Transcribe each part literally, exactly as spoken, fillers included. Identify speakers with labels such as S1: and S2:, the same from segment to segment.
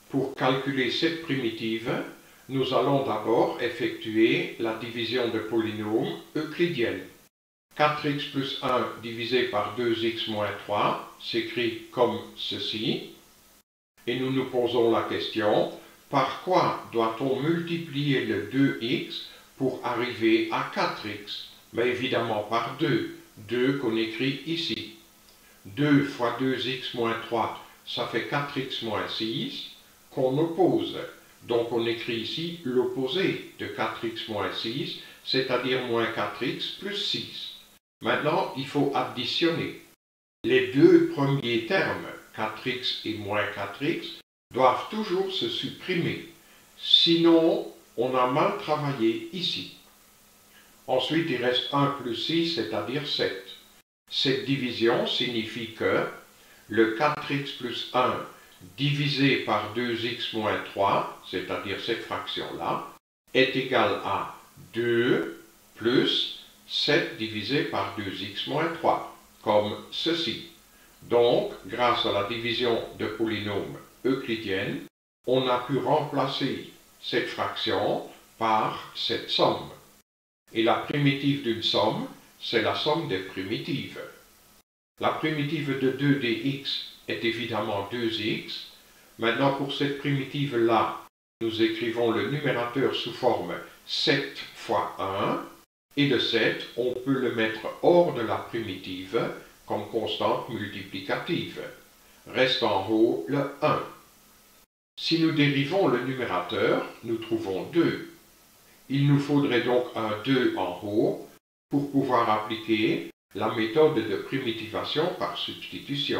S1: Pour calculer cette primitive, nous allons d'abord effectuer la division de polynômes euclidienne. quatre x plus un divisé par deux x moins trois s'écrit comme ceci. Et nous nous posons la question, par quoi doit-on multiplier le deux x pour arriver à quatre x? Mais évidemment par deux, deux qu'on écrit ici. deux fois deux x moins trois, ça fait quatre x moins six, qu'on oppose. Donc on écrit ici l'opposé de quatre x moins six, c'est-à-dire moins quatre x plus six. Maintenant, il faut additionner. Les deux premiers termes, quatre x et moins quatre x, doivent toujours se supprimer. Sinon, on a mal travaillé ici. Ensuite, il reste un plus six, c'est-à-dire sept. Cette division signifie que le quatre x plus un divisé par deux x moins trois, c'est-à-dire cette fraction-là, est égal à deux plus sept divisé par deux x moins trois, comme ceci. Donc, grâce à la division de polynômes euclidienne, on a pu remplacer cette fraction par cette somme. Et la primitive d'une somme, c'est la somme des primitives. La primitive de deux dx est évidemment deux x. Maintenant, pour cette primitive-là, nous écrivons le numérateur sous forme sept fois un. Et le sept, on peut le mettre hors de la primitive comme constante multiplicative. Reste en haut le un. Si nous dérivons le numérateur, nous trouvons deux. Il nous faudrait donc un deux en haut pour pouvoir appliquer la méthode de primitivation par substitution.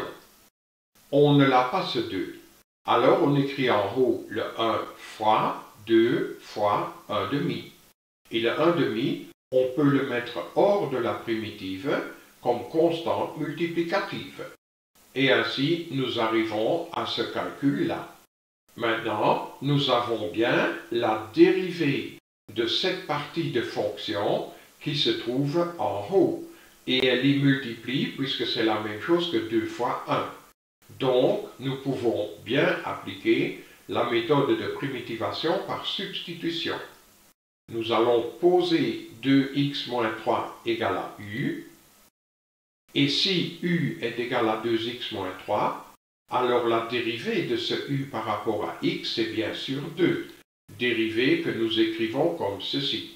S1: On ne l'a pas ce deux. Alors on écrit en haut le un fois deux fois un demi. Et le un demi, on peut le mettre hors de la primitive comme constante multiplicative. Et ainsi, nous arrivons à ce calcul-là. Maintenant, nous avons bien la dérivée de cette partie de fonction qui se trouve en haut. Et elle y multiplie puisque c'est la même chose que deux fois un. Donc, nous pouvons bien appliquer la méthode de primitivation par substitution. Nous allons poser deux x moins trois égale à u. Et si u est égal à deux x moins trois, alors la dérivée de ce u par rapport à x est bien sûr deux. Dérivée que nous écrivons comme ceci.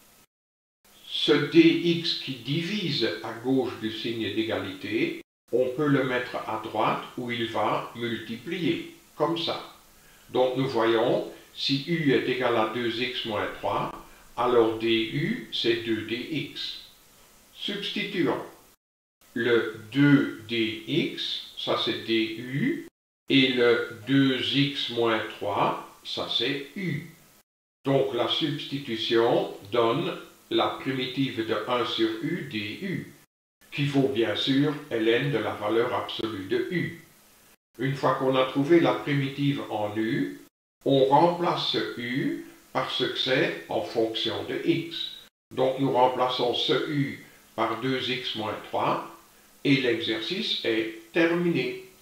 S1: Ce dx qui divise à gauche du signe d'égalité, on peut le mettre à droite où il va multiplier, comme ça. Donc nous voyons, si u est égal à deux x moins trois, alors du c'est deux dx. Substituons. Le deux dx, ça c'est du, et le deux x moins trois, ça c'est u. Donc la substitution donne la primitive de un sur u du, qui vaut bien sûr ln de la valeur absolue de u. Une fois qu'on a trouvé la primitive en u, on remplace ce u par ce que c'est en fonction de x. Donc nous remplaçons ce u par deux x moins trois et l'exercice est terminé.